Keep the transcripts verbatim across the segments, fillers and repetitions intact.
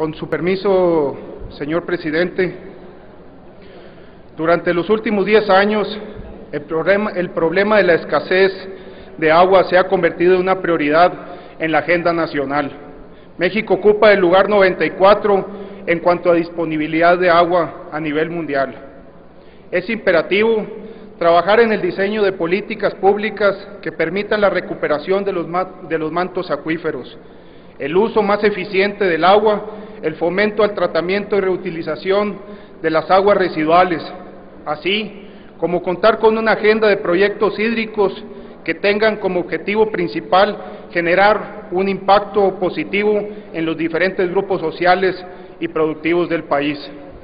Con su permiso, señor presidente, durante los últimos diez años, el problema, el problema de la escasez de agua se ha convertido en una prioridad en la agenda nacional. México ocupa el lugar noventa y cuatro en cuanto a disponibilidad de agua a nivel mundial. Es imperativo trabajar en el diseño de políticas públicas que permitan la recuperación de los, de los mantos acuíferos, el uso más eficiente del agua, el fomento al tratamiento y reutilización de las aguas residuales, así como contar con una agenda de proyectos hídricos que tengan como objetivo principal generar un impacto positivo en los diferentes grupos sociales y productivos del país.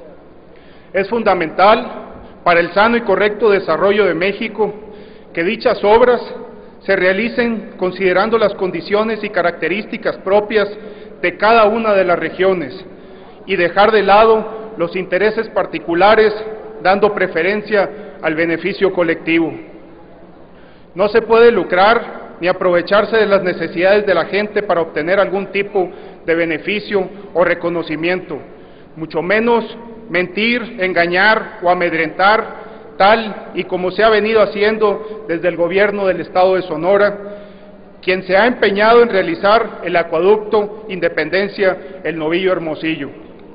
Es fundamental para el sano y correcto desarrollo de México que dichas obras se realicen considerando las condiciones y características propias de cada una de las regiones y dejar de lado los intereses particulares, dando preferencia al beneficio colectivo. No se puede lucrar ni aprovecharse de las necesidades de la gente para obtener algún tipo de beneficio o reconocimiento, mucho menos mentir, engañar o amedrentar, tal y como se ha venido haciendo desde el gobierno del Estado de Sonora, quien se ha empeñado en realizar el acueducto Independencia El Novillo Hermosillo.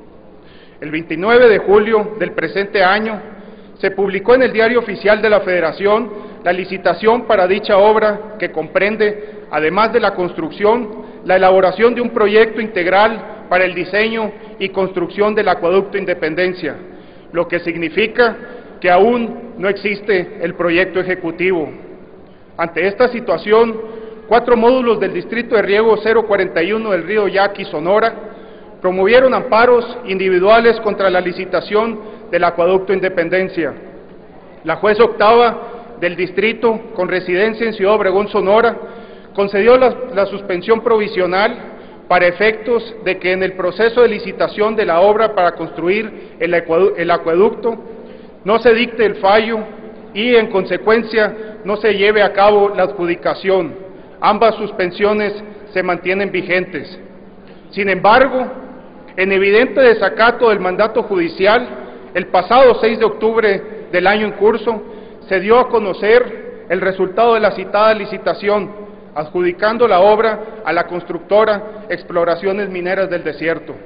El veintinueve de julio del presente año se publicó en el Diario Oficial de la Federación la licitación para dicha obra que comprende, además de la construcción, la elaboración de un proyecto integral para el diseño y construcción del acueducto Independencia, lo que significa que aún no existe el proyecto ejecutivo. Ante esta situación, cuatro módulos del Distrito de Riego cero cuarenta y uno del río Yaqui, Sonora, promovieron amparos individuales contra la licitación del acueducto Independencia. La juez octava del distrito, con residencia en Ciudad Obregón, Sonora, concedió la, la suspensión provisional para efectos de que en el proceso de licitación de la obra para construir el, acuedu el acueducto no se dicte el fallo y, en consecuencia, no se lleve a cabo la adjudicación. Ambas suspensiones se mantienen vigentes. Sin embargo, en evidente desacato del mandato judicial, el pasado seis de octubre del año en curso, se dio a conocer el resultado de la citada licitación, adjudicando la obra a la constructora Exploraciones Mineras del Desierto.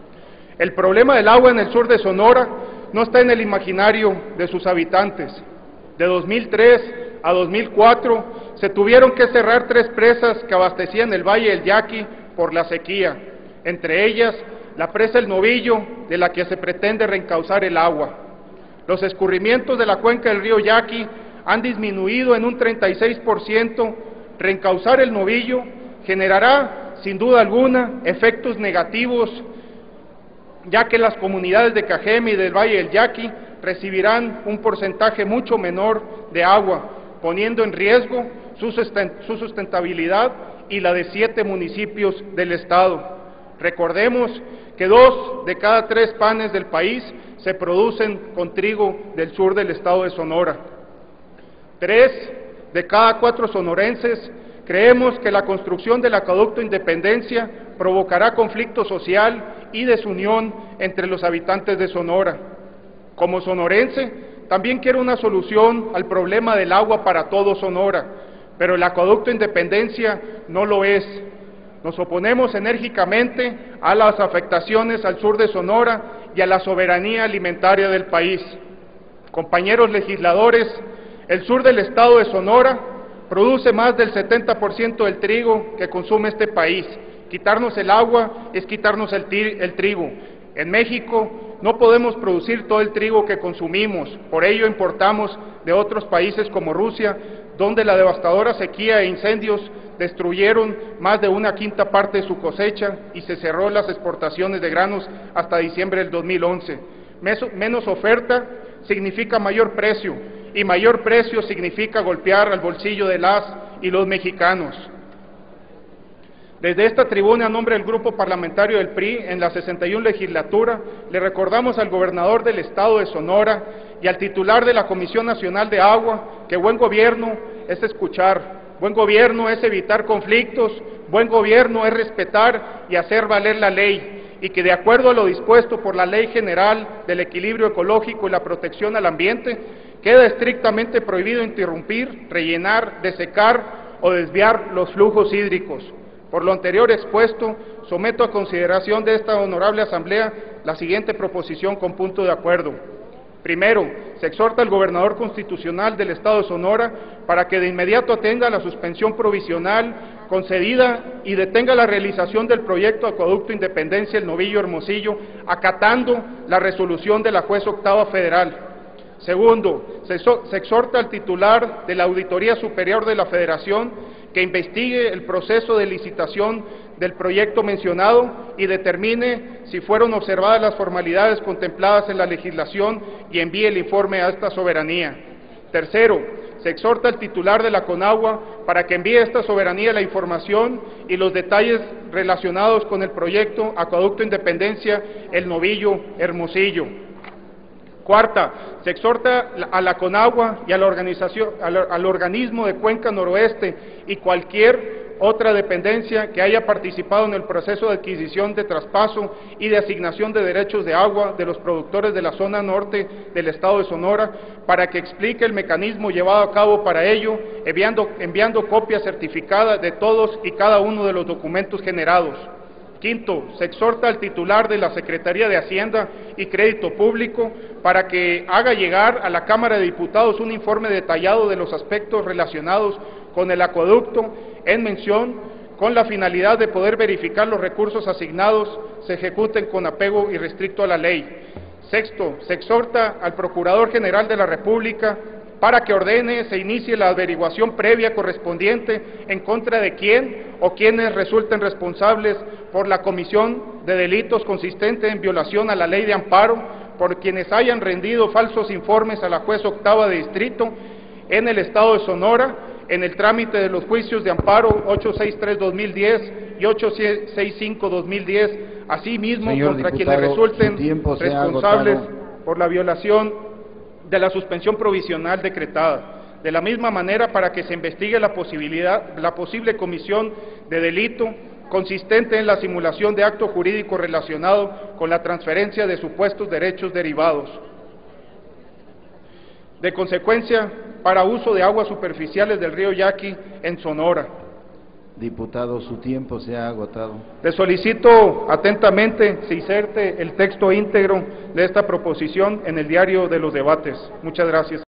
El problema del agua en el sur de Sonora no está en el imaginario de sus habitantes. De dos mil tres a dos mil cuatro se tuvieron que cerrar tres presas que abastecían el Valle del Yaqui por la sequía, entre ellas la presa El Novillo, de la que se pretende reencauzar el agua. Los escurrimientos de la cuenca del río Yaqui han disminuido en un treinta y seis por ciento. Reencauzar el Novillo generará, sin duda alguna, efectos negativos, ya que las comunidades de Cajeme y del Valle del Yaqui recibirán un porcentaje mucho menor de agua, poniendo en riesgo su sustentabilidad y la de siete municipios del estado. Recordemos que dos de cada tres panes del país se producen con trigo del sur del estado de Sonora. Tres de cada cuatro sonorenses creemos que la construcción del acueducto Independencia provocará conflicto social y desunión entre los habitantes de Sonora. Como sonorense, también quiero una solución al problema del agua para todo Sonora, pero el acueducto Independencia no lo es. Nos oponemos enérgicamente a las afectaciones al sur de Sonora y a la soberanía alimentaria del país. Compañeros legisladores, el sur del estado de Sonora produce más del setenta por ciento del trigo que consume este país. Quitarnos el agua es quitarnos el, el trigo. En México no podemos producir todo el trigo que consumimos, por ello importamos de otros países como Rusia, donde la devastadora sequía e incendios destruyeron más de una quinta parte de su cosecha y se cerró las exportaciones de granos hasta diciembre del dos mil once. Menos oferta significa mayor precio, y mayor precio significa golpear al bolsillo de las y los mexicanos. Desde esta tribuna, a nombre del Grupo Parlamentario del P R I, en la sesenta y una legislatura, le recordamos al gobernador del estado de Sonora y al titular de la Comisión Nacional de Agua que buen gobierno es escuchar, buen gobierno es evitar conflictos, buen gobierno es respetar y hacer valer la ley, y que, de acuerdo a lo dispuesto por la Ley General del Equilibrio Ecológico y la Protección al Ambiente, queda estrictamente prohibido interrumpir, rellenar, desecar o desviar los flujos hídricos. Por lo anterior expuesto, someto a consideración de esta honorable Asamblea la siguiente proposición con punto de acuerdo. Primero, se exhorta al gobernador constitucional del Estado de Sonora para que de inmediato atenga la suspensión provisional concedida y detenga la realización del proyecto Acueducto Independencia El Novillo Hermosillo, acatando la resolución de la juez octava federal. Segundo, se, so, se exhorta al titular de la Auditoría Superior de la Federación que investigue el proceso de licitación del proyecto mencionado y determine si fueron observadas las formalidades contempladas en la legislación y envíe el informe a esta soberanía. Tercero, se exhorta al titular de la CONAGUA para que envíe a esta soberanía la información y los detalles relacionados con el proyecto Acueducto Independencia El Novillo Hermosillo. Cuarta, se exhorta a la CONAGUA y a la organización, al, al organismo de Cuenca Noroeste y cualquier otra dependencia que haya participado en el proceso de adquisición, de traspaso y de asignación de derechos de agua de los productores de la zona norte del Estado de Sonora, para que explique el mecanismo llevado a cabo para ello, enviando, enviando copia certificada de todos y cada uno de los documentos generados. Quinto, se exhorta al titular de la Secretaría de Hacienda y Crédito Público para que haga llegar a la Cámara de Diputados un informe detallado de los aspectos relacionados con el acueducto en mención, con la finalidad de poder verificar los recursos asignados se ejecuten con apego irrestricto a la ley. Sexto, se exhorta al Procurador General de la República para que ordene se inicie la averiguación previa correspondiente en contra de quién o quienes resulten responsables por la comisión de delitos consistentes en violación a la ley de amparo, por quienes hayan rendido falsos informes a la juez octava de distrito en el Estado de Sonora, en el trámite de los juicios de amparo ochocientos sesenta y tres guión dos mil diez y ochocientos sesenta y cinco guión dos mil diez, asimismo Señor contra diputado, quienes resulten responsables agotado. por la violación de la suspensión provisional decretada. De la misma manera, para que se investigue la posibilidad, la posible comisión de delito consistente en la simulación de acto jurídico relacionado con la transferencia de supuestos derechos derivados. De consecuencia, para uso de aguas superficiales del río Yaqui en Sonora. Diputado, su tiempo se ha agotado. Le solicito atentamente se inserte el texto íntegro de esta proposición en el diario de los debates. Muchas gracias.